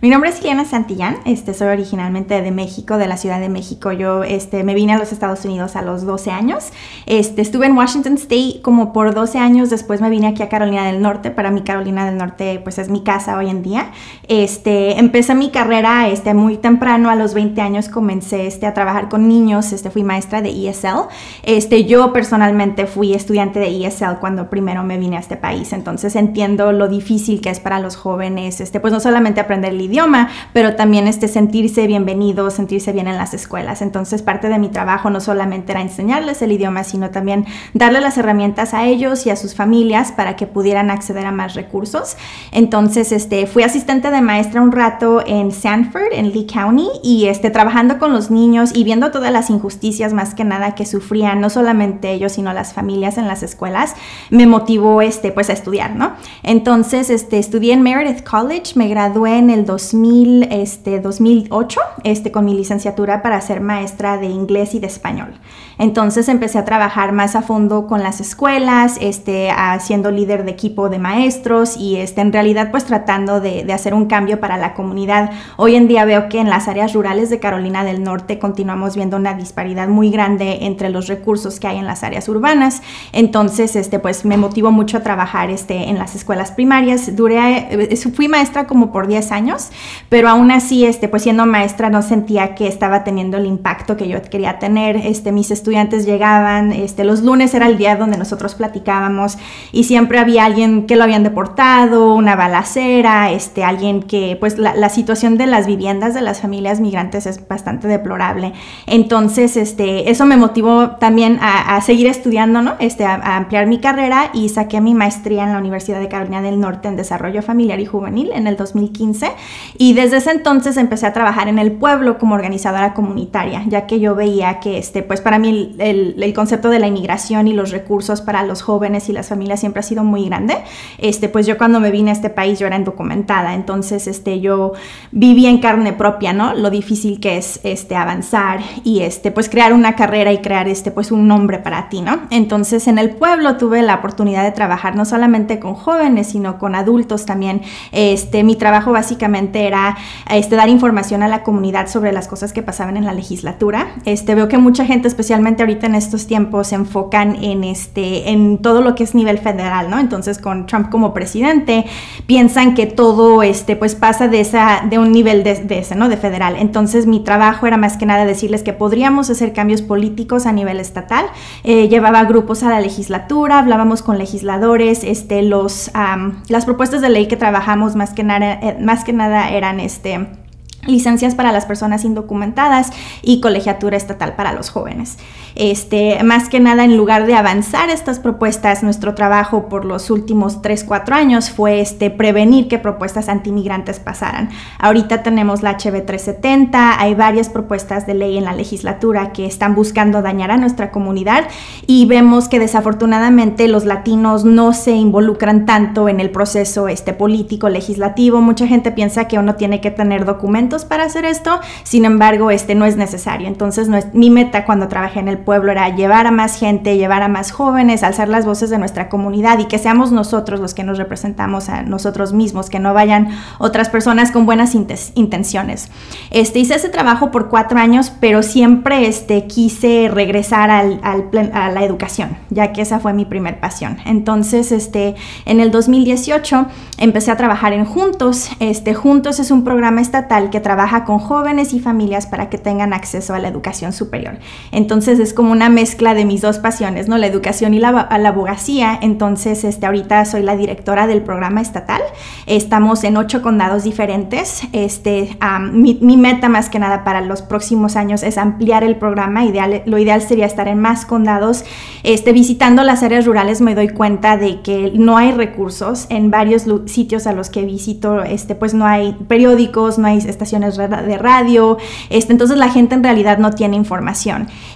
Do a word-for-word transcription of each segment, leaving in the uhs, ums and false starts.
Mi nombre es Liliana Santillán, este, soy originalmente de México, de la Ciudad de México. Yo este, me vine a los Estados Unidos a los doce años. Este, estuve en Washington State como por doce años, después me vine aquí a Carolina del Norte. Para mí Carolina del Norte pues es mi casa hoy en día. Este, empecé mi carrera este, muy temprano, a los veinte años comencé este, a trabajar con niños, este, fui maestra de E S L. Este, yo personalmente fui estudiante de E S L cuando primero me vine a este país, entonces entiendo lo difícil que es para los jóvenes, este, pues no solamente aprender el idioma, pero también este, sentirse bienvenidos, sentirse bien en las escuelas. Entonces parte de mi trabajo no solamente era enseñarles el idioma, sino también darles las herramientas a ellos y a sus familias para que pudieran acceder a más recursos. Entonces este, fui asistente de maestra un rato en Sanford, en Lee County, y este, trabajando con los niños y viendo todas las injusticias más que nada que sufrían, no solamente ellos, sino las familias en las escuelas, me motivó este, pues, a estudiar, ¿no? Entonces este, estudié en Meredith College, me gradué en el dos mil, este, dos mil ocho este, con mi licenciatura para ser maestra de inglés y de español. Entonces empecé a trabajar más a fondo con las escuelas, este, siendo líder de equipo de maestros y este, en realidad pues tratando de, de hacer un cambio para la comunidad. Hoy en día veo que en las áreas rurales de Carolina del Norte continuamos viendo una disparidad muy grande entre los recursos que hay en las áreas urbanas. Entonces este, pues me motivó mucho a trabajar este, en las escuelas primarias. Duré, fui maestra como por diez años, pero aún así este, pues siendo maestra no sentía que estaba teniendo el impacto que yo quería tener. Este, mis estudiantes llegaban, este, los lunes era el día donde nosotros platicábamos y siempre había alguien que lo habían deportado, una balacera, este, alguien que pues la, la situación de las viviendas de las familias migrantes es bastante deplorable. Entonces este, eso me motivó también a, a seguir estudiando, ¿no? este, a, a ampliar mi carrera y saqué mi maestría en la Universidad de Carolina del Norte en Desarrollo Familiar y Juvenil en el dos mil quince, y desde ese entonces empecé a trabajar en el pueblo como organizadora comunitaria, ya que yo veía que este, pues para mí el, el, el concepto de la inmigración y los recursos para los jóvenes y las familias siempre ha sido muy grande. Este, pues yo cuando me vine a este país yo era indocumentada, entonces este, yo viví en carne propia, ¿no? Lo difícil que es este, avanzar y este, pues crear una carrera y crear este, pues un nombre para ti, ¿no? Entonces en el pueblo tuve la oportunidad de trabajar no solamente con jóvenes, sino con adultos también. Este, mi trabajo básicamente era este, dar información a la comunidad sobre las cosas que pasaban en la legislatura. Este, veo que mucha gente, especialmente ahorita en estos tiempos, se enfocan en, este, en todo lo que es nivel federal, ¿no? Entonces con Trump como presidente, piensan que todo este, pues pasa de, esa, de un nivel de, de ese, ¿no? De federal. Entonces mi trabajo era más que nada decirles que podríamos hacer cambios políticos a nivel estatal. Eh, llevaba grupos a la legislatura, hablábamos con legisladores, este, los, um, las propuestas de ley que trabajamos más que nada, eh, más que nada eran este, licencias para las personas indocumentadas y colegiatura estatal para los jóvenes. Este, más que nada, en lugar de avanzar estas propuestas, nuestro trabajo por los últimos tres, cuatro años fue este, prevenir que propuestas antimigrantes pasaran. Ahorita tenemos la H B trescientos setenta, hay varias propuestas de ley en la legislatura que están buscando dañar a nuestra comunidad y vemos que desafortunadamente los latinos no se involucran tanto en el proceso este, político, legislativo. Mucha gente piensa que uno tiene que tener documentos para hacer esto, sin embargo, este no es necesario. Entonces, no es, mi meta cuando trabajé en el pueblo era llevar a más gente, llevar a más jóvenes, alzar las voces de nuestra comunidad y que seamos nosotros los que nos representamos a nosotros mismos, que no vayan otras personas con buenas intenciones. Este, hice ese trabajo por cuatro años, pero siempre este, quise regresar al, al, a la educación, ya que esa fue mi primer pasión. Entonces, este, en el dos mil dieciocho empecé a trabajar en Juntos. Este, Juntos es un programa estatal que trabaja con jóvenes y familias para que tengan acceso a la educación superior. Entonces, es como una mezcla de mis dos pasiones, ¿no? La educación y la, la abogacía. Entonces, este, ahorita soy la directora del programa estatal. Estamos en ocho condados diferentes. Este, um, mi, mi meta más que nada para los próximos años es ampliar el programa. Ideal, lo ideal sería estar en más condados. Este, visitando las áreas rurales me doy cuenta de que no hay recursos. En varios sitios a los que visito, este, pues no hay periódicos, no hay estaciones de radio. Este, entonces, la gente en realidad no tiene información. Y yo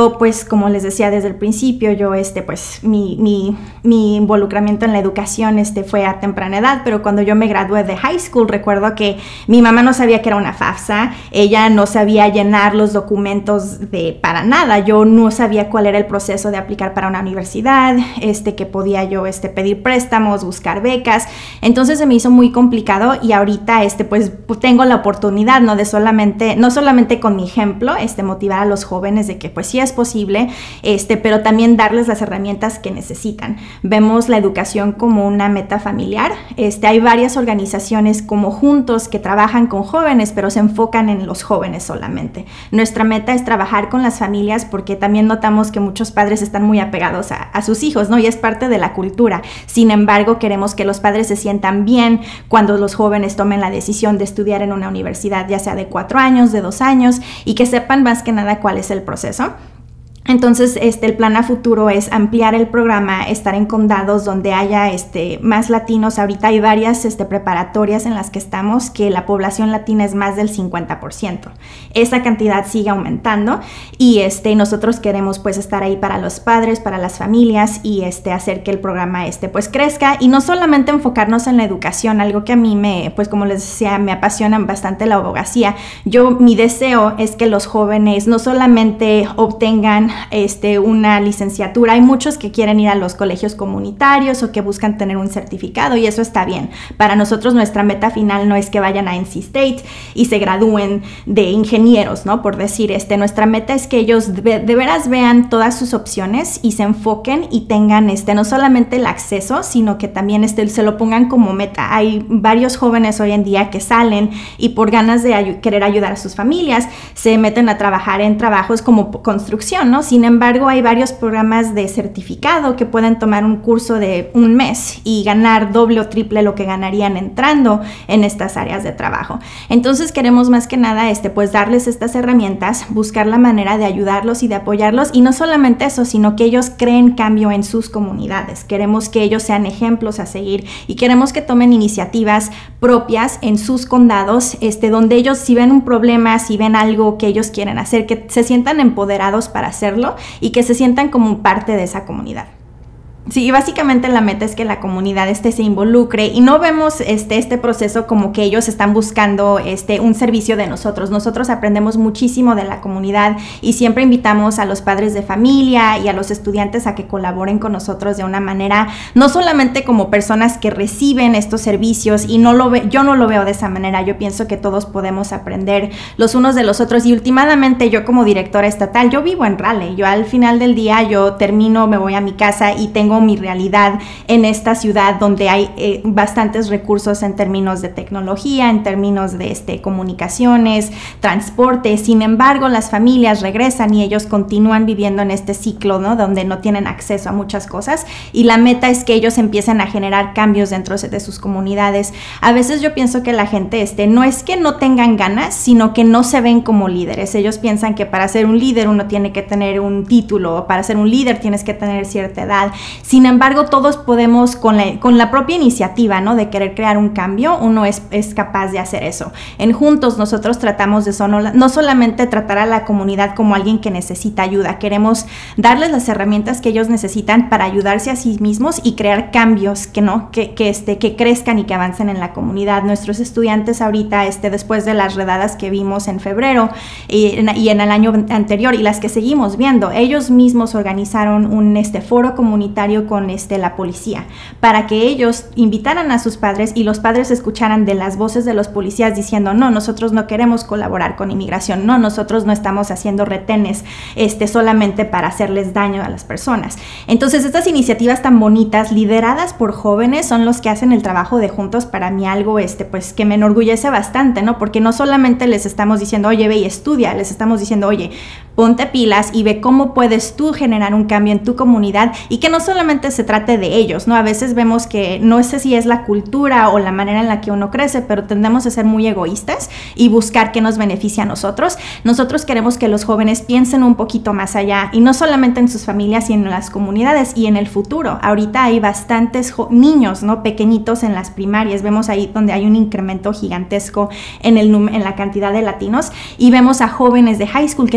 yo, pues, como les decía desde el principio, yo, este, pues, mi, mi, mi involucramiento en la educación, este, fue a temprana edad, pero cuando yo me gradué de high school, recuerdo que mi mamá no sabía que era una FAFSA, ella no sabía llenar los documentos de, para nada, yo no sabía cuál era el proceso de aplicar para una universidad, este, que podía yo, este, pedir préstamos, buscar becas, entonces se me hizo muy complicado y ahorita, este, pues, tengo la oportunidad, ¿no? De solamente, no solamente con mi ejemplo, este, motivar a los jóvenes de que, pues, sí es posible, este, pero también darles las herramientas que necesitan. Vemos la educación como una meta familiar, este, hay varias organizaciones como Juntos que trabajan con jóvenes, pero se enfocan en los jóvenes solamente. Nuestra meta es trabajar con las familias porque también notamos que muchos padres están muy apegados a, a sus hijos, ¿no? Y es parte de la cultura. Sin embargo, queremos que los padres se sientan bien cuando los jóvenes tomen la decisión de estudiar en una universidad, ya sea de cuatro años, de dos años, y que sepan más que nada cuál es el proceso. Entonces, este, el plan a futuro es ampliar el programa, estar en condados donde haya este, más latinos. Ahorita hay varias este, preparatorias en las que estamos que la población latina es más del cincuenta por ciento. Esa cantidad sigue aumentando y este, nosotros queremos pues estar ahí para los padres, para las familias y este, hacer que el programa este, pues crezca y no solamente enfocarnos en la educación, algo que a mí me, pues como les decía, me apasiona bastante la abogacía. Yo, mi deseo es que los jóvenes no solamente obtengan Este, una licenciatura, hay muchos que quieren ir a los colegios comunitarios o que buscan tener un certificado y eso está bien. Para nosotros nuestra meta final no es que vayan a N C State y se gradúen de ingenieros, ¿no? Por decir, este, nuestra meta es que ellos de, de veras vean todas sus opciones y se enfoquen y tengan este, no solamente el acceso, sino que también este, se lo pongan como meta. Hay varios jóvenes hoy en día que salen y por ganas de ay- querer ayudar a sus familias se meten a trabajar en trabajos como construcción, ¿no? Sin embargo, hay varios programas de certificado que pueden tomar un curso de un mes y ganar doble o triple lo que ganarían entrando en estas áreas de trabajo. Entonces queremos más que nada este, pues darles estas herramientas, buscar la manera de ayudarlos y de apoyarlos y no solamente eso, sino que ellos creen cambio en sus comunidades. Queremos que ellos sean ejemplos a seguir y queremos que tomen iniciativas propias en sus condados, este, donde ellos si ven un problema, si ven algo que ellos quieren hacer, que se sientan empoderados para hacerlo y que se sientan como parte de esa comunidad. Sí, básicamente la meta es que la comunidad este se involucre y no vemos este, este proceso como que ellos están buscando este, un servicio de nosotros. Nosotros aprendemos muchísimo de la comunidad y siempre invitamos a los padres de familia y a los estudiantes a que colaboren con nosotros de una manera, no solamente como personas que reciben estos servicios y no lo ve, yo no lo veo de esa manera. Yo pienso que todos podemos aprender los unos de los otros y últimamente yo como directora estatal, yo vivo en Raleigh. Yo al final del día yo termino, me voy a mi casa y tengo mi realidad en esta ciudad donde hay eh, bastantes recursos en términos de tecnología, en términos de este, comunicaciones, transporte. Sin embargo, las familias regresan y ellos continúan viviendo en este ciclo, ¿no? Donde no tienen acceso a muchas cosas y la meta es que ellos empiecen a generar cambios dentro de sus comunidades. A veces yo pienso que la gente este, no es que no tengan ganas, sino que no se ven como líderes. Ellos piensan que para ser un líder uno tiene que tener un título, o para ser un líder tienes que tener cierta edad. Sin embargo, todos podemos, con la, con la propia iniciativa, ¿no? De querer crear un cambio, uno es, es capaz de hacer eso. En Juntos nosotros tratamos de solo, no solamente tratar a la comunidad como alguien que necesita ayuda, queremos darles las herramientas que ellos necesitan para ayudarse a sí mismos y crear cambios que, ¿no? que, que, este, que crezcan y que avancen en la comunidad. Nuestros estudiantes ahorita, este, después de las redadas que vimos en febrero y en, y en el año anterior y las que seguimos viendo, ellos mismos organizaron un este, foro comunitario con este, la policía para que ellos invitaran a sus padres y los padres escucharan de las voces de los policías diciendo no, nosotros no queremos colaborar con inmigración, no, nosotros no estamos haciendo retenes este, solamente para hacerles daño a las personas. Entonces estas iniciativas tan bonitas lideradas por jóvenes son los que hacen el trabajo de Juntos. Para mí algo este, pues, que me enorgullece bastante, ¿no? Porque no solamente les estamos diciendo oye, ve y estudia, les estamos diciendo oye, ponte pilas y ve cómo puedes tú generar un cambio en tu comunidad y que no solamente se trate de ellos, ¿no? A veces vemos que no sé si es la cultura o la manera en la que uno crece, pero tendemos a ser muy egoístas y buscar qué nos beneficia a nosotros. Nosotros queremos que los jóvenes piensen un poquito más allá y no solamente en sus familias, sino en las comunidades y en el futuro. Ahorita hay bastantes niños, ¿no? Pequeñitos en las primarias. Vemos ahí donde hay un incremento gigantesco en, el en la cantidad de latinos y vemos a jóvenes de high school que tienen el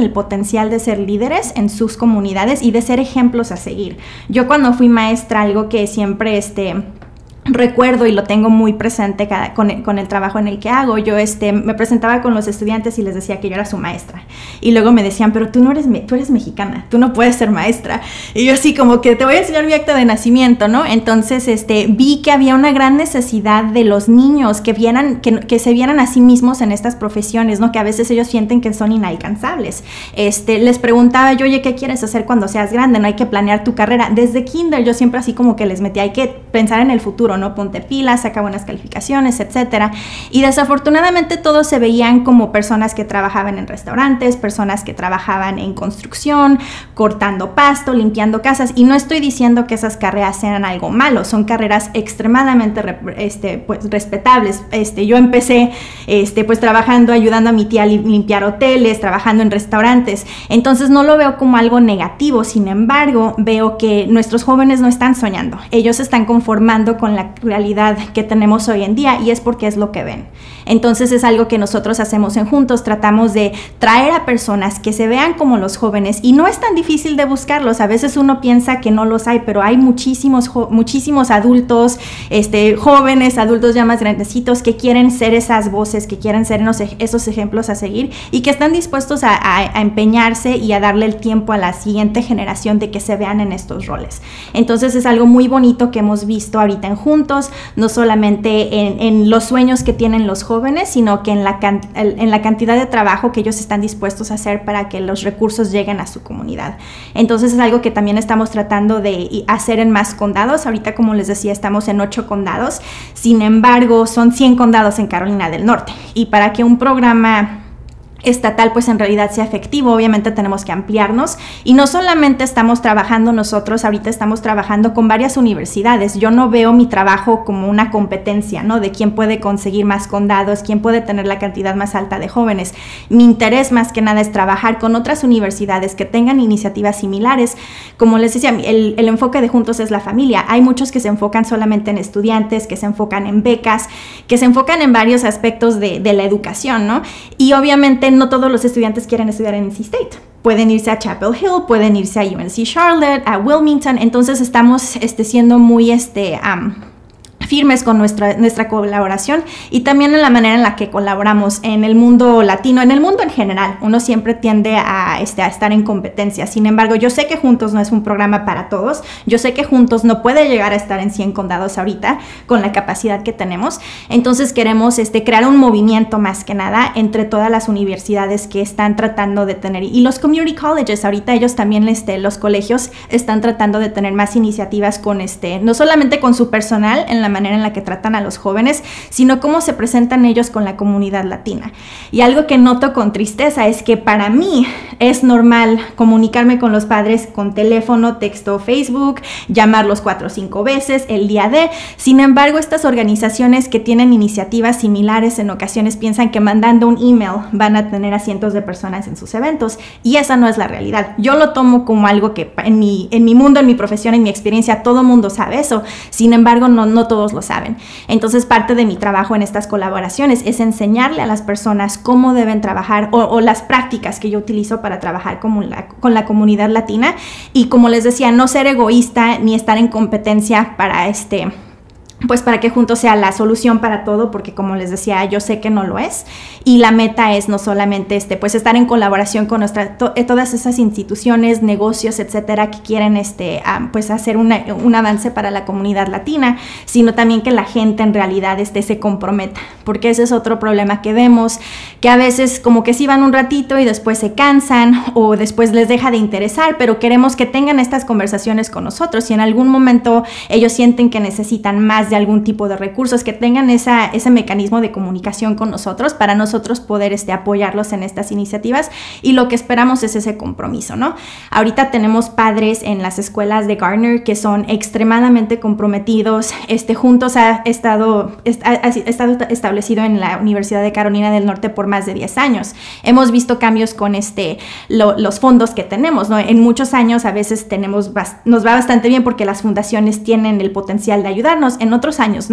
el potencial de ser líderes en sus comunidades y de ser ejemplos a seguir. Yo cuando fui maestra, algo que siempre este, recuerdo y lo tengo muy presente cada, con, el, con el trabajo en el que hago, yo este, me presentaba con los estudiantes y les decía que yo era su maestra. Y luego me decían, pero tú no eres, tú eres mexicana, tú no puedes ser maestra. Y yo así como que te voy a enseñar mi acta de nacimiento, ¿no? Entonces este, vi que había una gran necesidad de los niños que, vieran, que, que se vieran a sí mismos en estas profesiones, ¿no? Que a veces ellos sienten que son inalcanzables. Este, les preguntaba yo, oye, ¿qué quieres hacer cuando seas grande? No hay que planear tu carrera. Desde kinder yo siempre así como que les metía, hay que pensar en el futuro, ¿no? Ponte pilas, saca buenas calificaciones, etcétera. Y desafortunadamente todos se veían como personas que trabajaban en restaurantes, personas que trabajaban en construcción, cortando pasto, limpiando casas. Y no estoy diciendo que esas carreras sean algo malo, son carreras extremadamente este, pues, respetables. Este, yo empecé este, pues trabajando, ayudando a mi tía a limpiar hoteles, trabajando en restaurantes. Entonces no lo veo como algo negativo. Sin embargo, veo que nuestros jóvenes no están soñando. Ellos se están conformando con la realidad que tenemos hoy en día y es porque es lo que ven. Entonces es algo que nosotros hacemos en Juntos, tratamos de traer a personas que se vean como los jóvenes y no es tan difícil de buscarlos. A veces uno piensa que no los hay, pero hay muchísimos, muchísimos adultos, este, jóvenes, adultos ya más grandecitos que quieren ser esas voces, que quieren ser esos ejemplos a seguir y que están dispuestos a, a, a empeñarse y a darle el tiempo a la siguiente generación de que se vean en estos roles. Entonces es algo muy bonito que hemos visto ahorita en Juntos, no solamente en, en los sueños que tienen los jóvenes, sino que en la, en la cantidad de trabajo que ellos están dispuestos a hacer para que los recursos lleguen a su comunidad. Entonces es algo que también estamos tratando de hacer en más condados. Ahorita, como les decía, estamos en ocho condados. Sin embargo, son cien condados en Carolina del Norte. Y para que un programa estatal pues en realidad sea efectivo, obviamente tenemos que ampliarnos y no solamente estamos trabajando nosotros, ahorita estamos trabajando con varias universidades. Yo no veo mi trabajo como una competencia, ¿no? De quién puede conseguir más condados, quién puede tener la cantidad más alta de jóvenes. Mi interés más que nada es trabajar con otras universidades que tengan iniciativas similares. Como les decía, el, el enfoque de Juntos es la familia. Hay muchos que se enfocan solamente en estudiantes, que se enfocan en becas, que se enfocan en varios aspectos de, de la educación, ¿no? Y obviamente no todos los estudiantes quieren estudiar en N C State. Pueden irse a Chapel Hill, pueden irse a U N C Charlotte, a Wilmington. Entonces estamos este, siendo muy este, um, firmes con nuestra, nuestra colaboración y también en la manera en la que colaboramos en el mundo latino, en el mundo en general. Uno siempre tiende a, este, a estar en competencia. Sin embargo, yo sé que Juntos no es un programa para todos. Yo sé que Juntos no puede llegar a estar en cien condados ahorita con la capacidad que tenemos. Entonces queremos este, crear un movimiento más que nada entre todas las universidades que están tratando de tener, y los community colleges, ahorita ellos también, este, los colegios están tratando de tener más iniciativas con este, no solamente con su personal en la manera en la que tratan a los jóvenes, sino cómo se presentan ellos con la comunidad latina. Y algo que noto con tristeza es que para mí es normal comunicarme con los padres con teléfono, texto, Facebook, llamarlos cuatro o cinco veces el día de. Sin embargo, estas organizaciones que tienen iniciativas similares en ocasiones piensan que mandando un email van a tener a cientos de personas en sus eventos, y esa no es la realidad. Yo lo tomo como algo que en mi, en mi mundo, en mi profesión, en mi experiencia, todo mundo sabe eso. Sin embargo, no, no todos lo saben. Entonces, parte de mi trabajo en estas colaboraciones es enseñarle a las personas cómo deben trabajar o, o las prácticas que yo utilizo para trabajar con la, con la comunidad latina, y como les decía, no ser egoísta ni estar en competencia para este... pues para que Juntos sea la solución para todo, porque como les decía, yo sé que no lo es, y la meta es no solamente este, pues estar en colaboración con nuestra, to, todas esas instituciones, negocios, etcétera, que quieren este, um, pues hacer una, un avance para la comunidad latina, sino también que la gente en realidad este, se comprometa, porque ese es otro problema que vemos, que a veces como que sí van un ratito y después se cansan o después les deja de interesar, pero queremos que tengan estas conversaciones con nosotros, y en algún momento ellos sienten que necesitan más de algún tipo de recursos, que tengan esa, ese mecanismo de comunicación con nosotros para nosotros poder este, apoyarlos en estas iniciativas, y lo que esperamos es ese compromiso, ¿no? Ahorita tenemos padres en las escuelas de Gardner que son extremadamente comprometidos. Este, Juntos ha estado, ha, ha estado establecido en la Universidad de Carolina del Norte por más de diez años. Hemos visto cambios con este, lo, los fondos que tenemos, ¿no? En muchos años a veces tenemos, nos va bastante bien porque las fundaciones tienen el potencial de ayudarnos, en otros años no.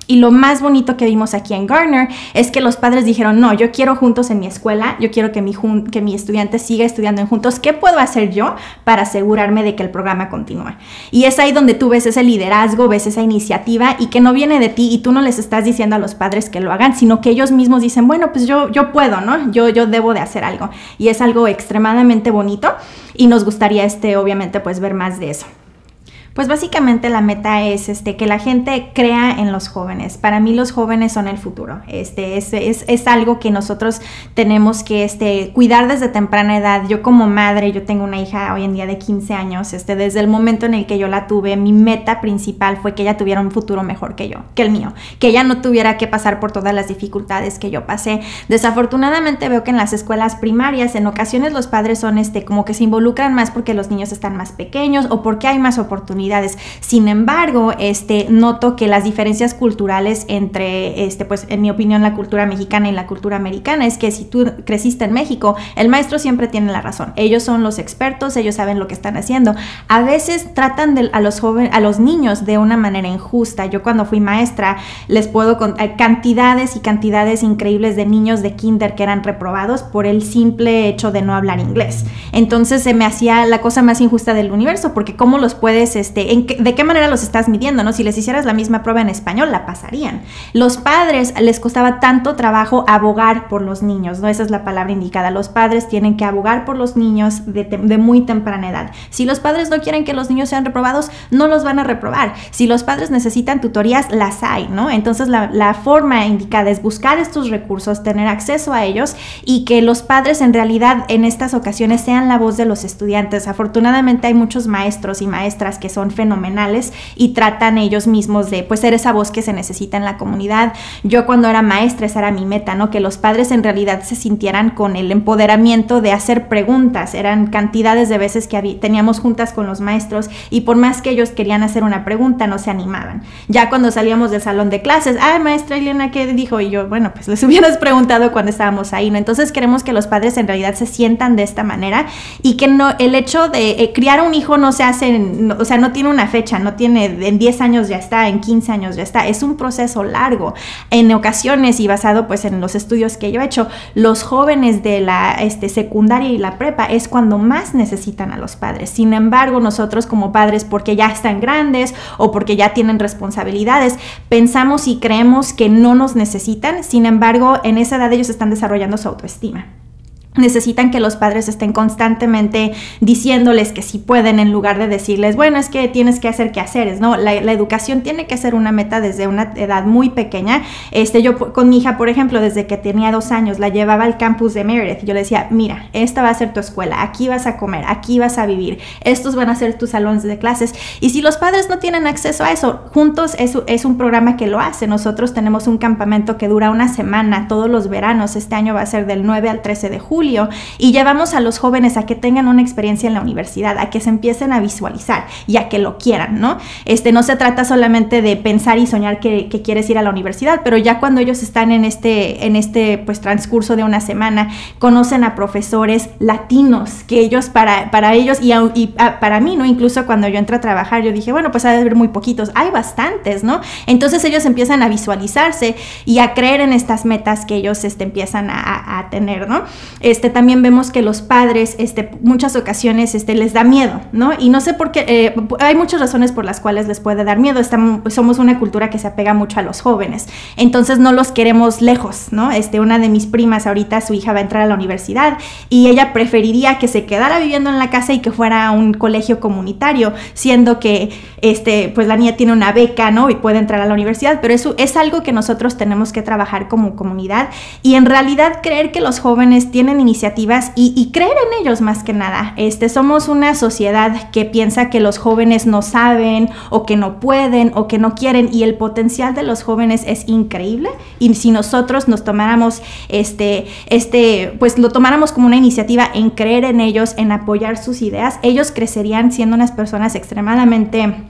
Y lo más bonito que vimos aquí en Gardner es que los padres dijeron, no, yo quiero juntos en mi escuela, yo quiero que mi, que mi estudiante siga estudiando en juntos. ¿Qué puedo hacer yo para asegurarme de que el programa continúe? Y es ahí donde tú ves ese liderazgo, ves esa iniciativa y que no viene de ti y tú no les estás diciendo a los padres que lo hagan, sino que ellos mismos dicen, bueno, pues yo, yo puedo, ¿no? Yo, yo debo de hacer algo. Y es algo extremadamente bonito y nos gustaría, este, obviamente, pues ver más de eso. Pues básicamente la meta es este, que la gente crea en los jóvenes. Para mí los jóvenes son el futuro. Este, es, es, es algo que nosotros tenemos que este, cuidar desde temprana edad. Yo como madre, yo tengo una hija hoy en día de quince años. Este, desde el momento en el que yo la tuve, mi meta principal fue que ella tuviera un futuro mejor que yo, que el mío. Que ella no tuviera que pasar por todas las dificultades que yo pasé. Desafortunadamente veo que en las escuelas primarias en ocasiones los padres son este, como que se involucran más porque los niños están más pequeños o porque hay más oportunidades. Sin embargo, este, noto que las diferencias culturales entre, este, pues, en mi opinión, la cultura mexicana y la cultura americana es que si tú creciste en México, el maestro siempre tiene la razón. Ellos son los expertos, ellos saben lo que están haciendo. A veces tratan de, a los jóvenes, a los niños de una manera injusta. Yo cuando fui maestra les puedo contar cantidades y cantidades increíbles de niños de kinder que eran reprobados por el simple hecho de no hablar inglés. Entonces se me hacía la cosa más injusta del universo, porque cómo los puedes este, ¿En qué, ¿de qué manera los estás midiendo? ¿No? Si les hicieras la misma prueba en español, la pasarían. Los padres les costaba tanto trabajo abogar por los niños, ¿no? Esa es la palabra indicada. Los padres tienen que abogar por los niños de, de muy temprana edad. Si los padres no quieren que los niños sean reprobados, no los van a reprobar. Si los padres necesitan tutorías, las hay, ¿no? Entonces la, la forma indicada es buscar estos recursos, tener acceso a ellos y que los padres en realidad en estas ocasiones sean la voz de los estudiantes. Afortunadamente hay muchos maestros y maestras que son fenomenales y tratan ellos mismos de pues ser esa voz que se necesita en la comunidad. Yo cuando era maestra esa era mi meta, ¿no? Que los padres en realidad se sintieran con el empoderamiento de hacer preguntas. Eran cantidades de veces que había, teníamos juntas con los maestros y por más que ellos querían hacer una pregunta no se animaban. Ya cuando salíamos del salón de clases, ah, maestra Elena, ¿qué dijo? Y yo, bueno, pues les hubieras preguntado cuando estábamos ahí, ¿no? Entonces queremos que los padres en realidad se sientan de esta manera y que no, el hecho de eh, criar un hijo no se hace, no, o sea, no tiene una fecha, no tiene, en diez años ya está, en quince años ya está, es un proceso largo. En ocasiones y basado pues en los estudios que yo he hecho, los jóvenes de la este, secundaria y la prepa es cuando más necesitan a los padres. Sin embargo, nosotros como padres, porque ya están grandes o porque ya tienen responsabilidades, pensamos y creemos que no nos necesitan. Sin embargo, en esa edad ellos están desarrollando su autoestima. Necesitan que los padres estén constantemente diciéndoles que sí pueden en lugar de decirles, bueno, es que tienes que hacer quehaceres, ¿no? La, la educación tiene que ser una meta desde una edad muy pequeña. Este, yo con mi hija, por ejemplo, desde que tenía dos años, la llevaba al campus de Meredith. Yo le decía, mira, esta va a ser tu escuela, aquí vas a comer, aquí vas a vivir, estos van a ser tus salones de clases. Y si los padres no tienen acceso a eso, juntos es, es un programa que lo hace. Nosotros tenemos un campamento que dura una semana todos los veranos. Este año va a ser del nueve al trece de julio. Y llevamos a los jóvenes a que tengan una experiencia en la universidad, a que se empiecen a visualizar y a que lo quieran, ¿no? Este, no se trata solamente de pensar y soñar que, que quieres ir a la universidad, pero ya cuando ellos están en este, en este pues, transcurso de una semana, conocen a profesores latinos, que ellos, para, para ellos y, y a, para mí, ¿no? Incluso cuando yo entré a trabajar, yo dije, bueno, pues ha de haber muy poquitos, hay bastantes, ¿no? Entonces ellos empiezan a visualizarse y a creer en estas metas que ellos este, empiezan a, a, a tener, ¿no? Este, también vemos que los padres, este, muchas ocasiones este, les da miedo, ¿no? Y no sé por qué, eh, hay muchas razones por las cuales les puede dar miedo. Estamos, somos una cultura que se apega mucho a los jóvenes, entonces no los queremos lejos, ¿no? Este, una de mis primas ahorita, su hija va a entrar a la universidad y ella preferiría que se quedara viviendo en la casa y que fuera a un colegio comunitario, siendo que, este, pues la niña tiene una beca, ¿no? Y puede entrar a la universidad, pero eso es algo que nosotros tenemos que trabajar como comunidad y en realidad creer que los jóvenes tienen iniciativas y, y creer en ellos más que nada. Este, somos una sociedad que piensa que los jóvenes no saben o que no pueden o que no quieren y el potencial de los jóvenes es increíble y si nosotros nos tomáramos este, este, pues lo tomáramos como una iniciativa en creer en ellos, en apoyar sus ideas, ellos crecerían siendo unas personas extremadamente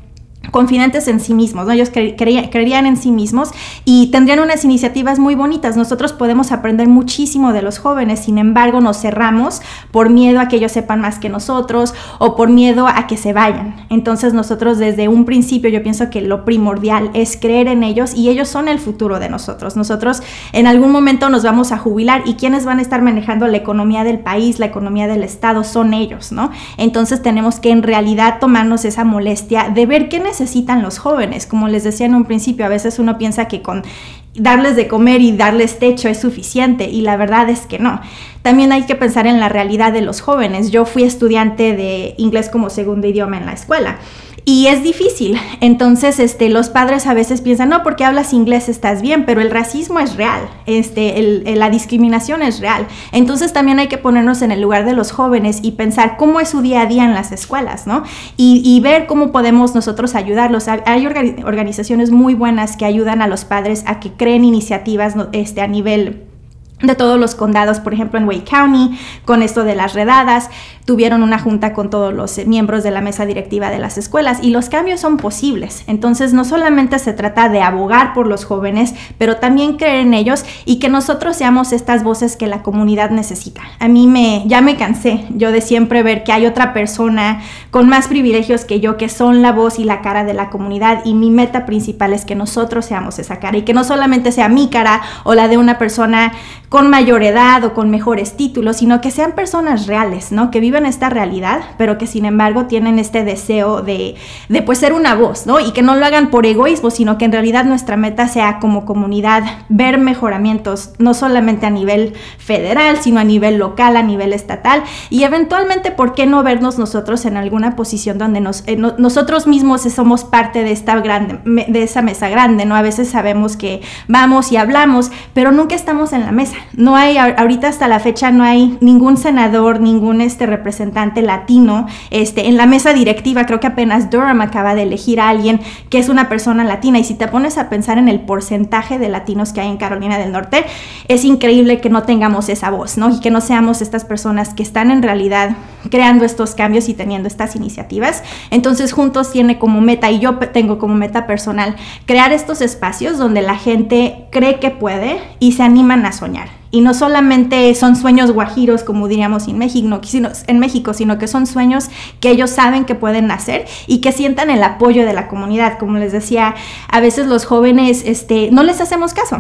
confidentes en sí mismos, ¿no? Ellos cre creían, creían en sí mismos y tendrían unas iniciativas muy bonitas. Nosotros podemos aprender muchísimo de los jóvenes, sin embargo nos cerramos por miedo a que ellos sepan más que nosotros o por miedo a que se vayan. Entonces nosotros desde un principio yo pienso que lo primordial es creer en ellos y ellos son el futuro de nosotros. Nosotros en algún momento nos vamos a jubilar y quienes van a estar manejando la economía del país, la economía del estado, son ellos, ¿no? Entonces tenemos que en realidad tomarnos esa molestia de ver qué necesitamos necesitan los jóvenes. Como les decía en un principio, a veces uno piensa que con darles de comer y darles techo es suficiente y la verdad es que no. También hay que pensar en la realidad de los jóvenes. Yo fui estudiante de inglés como segundo idioma en la escuela y es difícil. Entonces este, los padres a veces piensan, no, porque hablas inglés estás bien, pero el racismo es real, este, el, el, la discriminación es real. Entonces también hay que ponernos en el lugar de los jóvenes y pensar cómo es su día a día en las escuelas, ¿no? Y, y ver cómo podemos nosotros ayudarlos. Hay organizaciones muy buenas que ayudan a los padres a que creen iniciativas este, a nivel de todos los condados, por ejemplo en Wake County, con esto de las redadas, tuvieron una junta con todos los miembros de la mesa directiva de las escuelas y los cambios son posibles. Entonces no solamente se trata de abogar por los jóvenes, pero también creer en ellos y que nosotros seamos estas voces que la comunidad necesita. A mí me, ya me cansé yo de siempre ver que hay otra persona con más privilegios que yo, que son la voz y la cara de la comunidad, y mi meta principal es que nosotros seamos esa cara y que no solamente sea mi cara o la de una persona con mayor edad o con mejores títulos, sino que sean personas reales, ¿no? Que viven esta realidad, pero que sin embargo tienen este deseo de, de pues ser una voz, ¿no? Y que no lo hagan por egoísmo, sino que en realidad nuestra meta sea como comunidad ver mejoramientos, no solamente a nivel federal, sino a nivel local, a nivel estatal, y eventualmente, ¿por qué no vernos nosotros en alguna posición donde nos, eh, no, nosotros mismos somos parte de esta grande, de esa mesa grande, ¿no? A veces sabemos que vamos y hablamos, pero nunca estamos en la mesa. No hay, ahorita hasta la fecha no hay ningún senador, ningún este representante latino este, en la mesa directiva. Creo que apenas Durham acaba de elegir a alguien que es una persona latina, y si te pones a pensar en el porcentaje de latinos que hay en Carolina del Norte, es increíble que no tengamos esa voz, ¿no? Y que no seamos estas personas que están en realidad creando estos cambios y teniendo estas iniciativas. Entonces Juntos tiene como meta, y yo tengo como meta personal, crear estos espacios donde la gente cree que puede y se animan a soñar. Y no solamente son sueños guajiros, como diríamos en México, sino, en México, sino que son sueños que ellos saben que pueden hacer y que sientan el apoyo de la comunidad. Como les decía, a veces los jóvenes este, no les hacemos caso.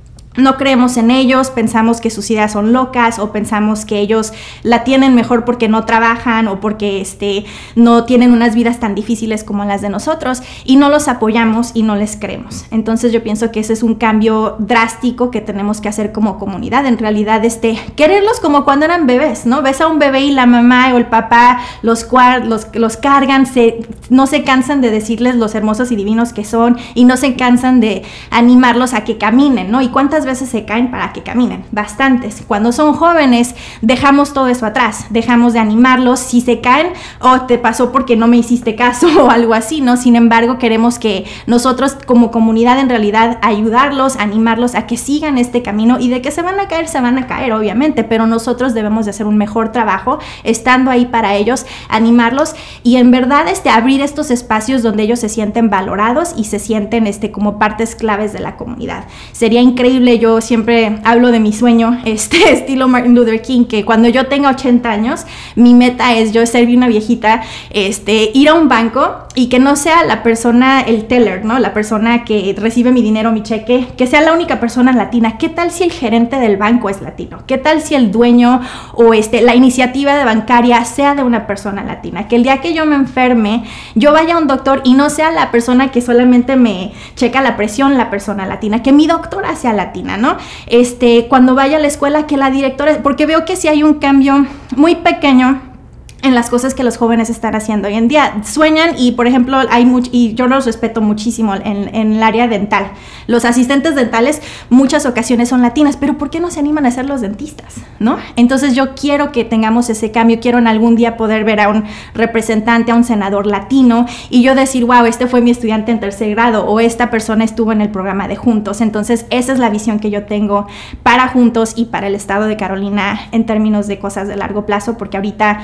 No creemos en ellos, pensamos que sus ideas son locas, o pensamos que ellos la tienen mejor porque no trabajan o porque este, no tienen unas vidas tan difíciles como las de nosotros, y no los apoyamos y no les creemos. Entonces yo pienso que ese es un cambio drástico que tenemos que hacer como comunidad. En realidad, este, quererlos como cuando eran bebés, ¿no? Ves a un bebé y la mamá o el papá los, los, los cargan, se, no se cansan de decirles los hermosos y divinos que son, y no se cansan de animarlos a que caminen, ¿no? Y cuántas veces se caen para que caminen, bastantes. Cuando son jóvenes dejamos todo eso atrás, dejamos de animarlos. Si se caen, o oh, te pasó porque no me hiciste caso o algo así, ¿no? Sin embargo, queremos que nosotros como comunidad en realidad ayudarlos, animarlos a que sigan este camino, y de que se van a caer, se van a caer obviamente, pero nosotros debemos de hacer un mejor trabajo estando ahí para ellos, animarlos y en verdad este, abrir estos espacios donde ellos se sienten valorados y se sienten este, como partes claves de la comunidad. Sería increíble. Yo siempre hablo de mi sueño, este, estilo Martin Luther King, que cuando yo tenga ochenta años, mi meta es yo ser una viejita, este, ir a un banco y que no sea la persona, el teller, ¿no? La persona que recibe mi dinero, mi cheque, que sea la única persona latina. ¿Qué tal si el gerente del banco es latino? ¿Qué tal si el dueño o este, la iniciativa de bancaria sea de una persona latina? Que el día que yo me enferme, yo vaya a un doctor y no sea la persona que solamente me checa la presión, la persona latina, que mi doctora sea latina, ¿no? Este, cuando vaya a la escuela, que la directora, porque veo que sí hay un cambio muy pequeño en las cosas que los jóvenes están haciendo hoy en día. Sueñan y, por ejemplo, hay mucho, y yo los respeto muchísimo en, en el área dental. Los asistentes dentales muchas ocasiones son latinas, pero ¿por qué no se animan a ser los dentistas, no? Entonces yo quiero que tengamos ese cambio, quiero en algún día poder ver a un representante, a un senador latino, y yo decir, wow, este fue mi estudiante en tercer grado, o esta persona estuvo en el programa de Juntos. Entonces esa es la visión que yo tengo para Juntos y para el estado de Carolina en términos de cosas de largo plazo, porque ahorita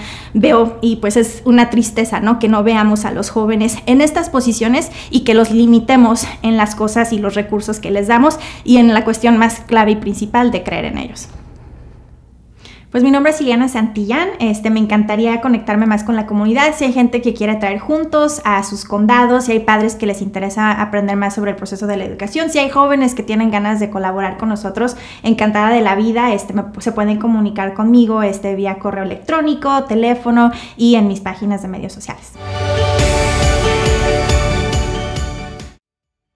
veo, y pues es una tristeza, ¿no? Que no veamos a los jóvenes en estas posiciones y que los limitemos en las cosas y los recursos que les damos y en la cuestión más clave y principal de creer en ellos. Pues mi nombre es Ileana Santillán, este, me encantaría conectarme más con la comunidad, si hay gente que quiere traer juntos a sus condados, si hay padres que les interesa aprender más sobre el proceso de la educación, si hay jóvenes que tienen ganas de colaborar con nosotros, encantada de la vida, este, me, se pueden comunicar conmigo este, vía correo electrónico, teléfono y en mis páginas de medios sociales.